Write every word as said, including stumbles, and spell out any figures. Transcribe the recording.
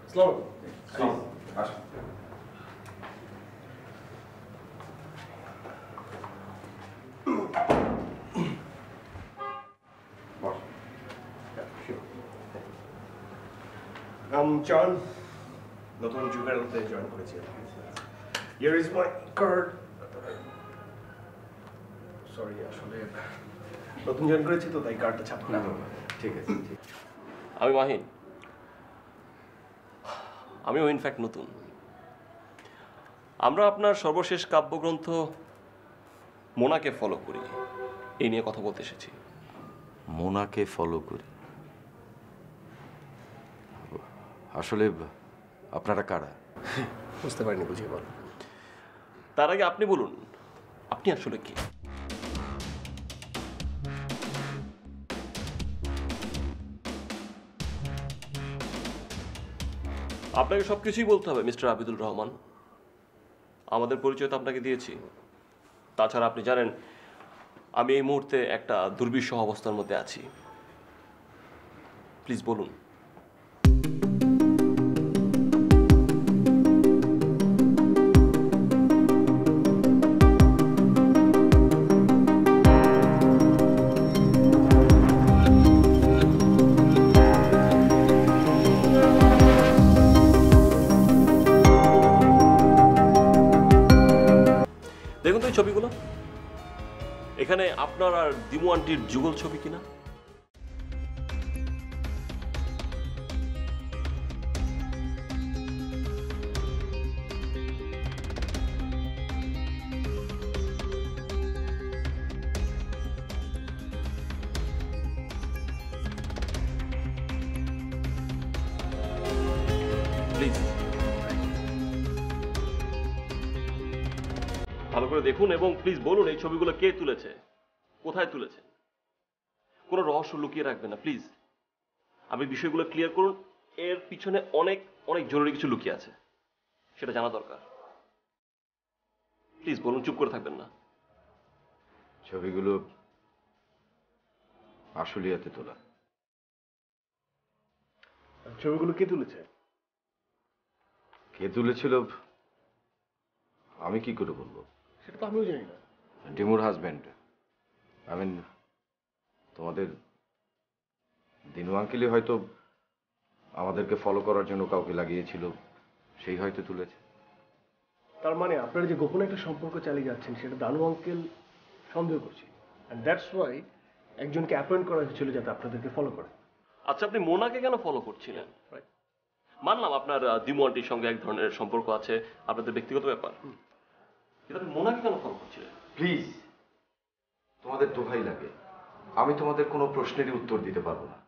আসসালামু আলাইকুম। আসুন। I'm John. নতুন যুগেরতে জয়েন করেছি। Here is my card. Sorry, আসলে নতুন জয়েন করেছি তো তাই কার্ডটা ছাপা না। ঠিক আছে, ঠিক। আমি মাহিন, আমিও ইনফ্যাক্ট নতুন। আমরা আপনার সর্বশেষ কাব্যগ্রন্থ মোনাকে ফলো করি, এই নিয়ে কথা বলতে এসেছি। মোনাকে ফলো করি? আসলে আপনারা কারা? বুঝতে পারিনি, বুঝিয়ে বল। তার আগে আপনি বলুন, আপনি আসলে কি? আপনাকে সব কিছুই বলতে হবে মিস্টার আবিদুল রহমান। আমাদের পরিচয় তো আপনাকে দিয়েছি। তাছাড়া আপনি জানেন আমি এই মুহূর্তে একটা দুর্বিষহ অবস্থার মধ্যে আছি। প্লিজ বলুন। দেখুন তো এই ছবিগুলো, এখানে আপনার আর দিমু আন্টির যুগল ছবি কিনা? প্লিজ ভালো করে দেখুন এবং প্লিজ বলুন এই ছবিগুলো কে তুলেছে, কোথায় তুলেছে। কোনো রহস্য লুকিয়ে রাখবেন না প্লিজ। আপনি বিষয়গুলো ক্লিয়ার করুন। এর পিছনে অনেক অনেক জরুরি কিছু লুকিয়ে আছে, সেটা জানা দরকার। প্লিজ বলুন, চুপ করে থাকবেন না। ছবিগুলো আশুলিয়াতে তোলা। ছবিগুলো কে তুলেছে? কে তুলেছিল আমি কি করে বলবো? সেটা তো আমিও জানি না। ডিমুর হাজবেন্ড, আই মিন তোমাদের দিনু আঙ্কেলই হয়তো আমাদেরকে ফলো করার জন্য কাউকে লাগিয়েছিল, সেই হয়তো তুলেছে। তার মানে আপনারা যে গোপন একটা সম্পর্ক চালিয়ে যাচ্ছেন সেটা দানু আঙ্কেল সন্দেহ করছি, এন্ড দ্যাটস ওয়াই একজনকে অ্যাপয়েন্ট করা হয়েছিল যাতে আপনাদেরকে ফলো করে। আচ্ছা, আপনি মোনাকে কেন ফলো করছিলেন? মানলাম আপনার দিমু আন্টির সঙ্গে এক ধরনের সম্পর্ক আছে, আপনাদের ব্যক্তিগত ব্যাপার, কিন্তু আপনি মোনাকে কেন ফলো করছিলেন? প্লিজ, তোমাদের দোহাই লাগে, আমি তোমাদের কোনো প্রশ্নেরই উত্তর দিতে পারবো না।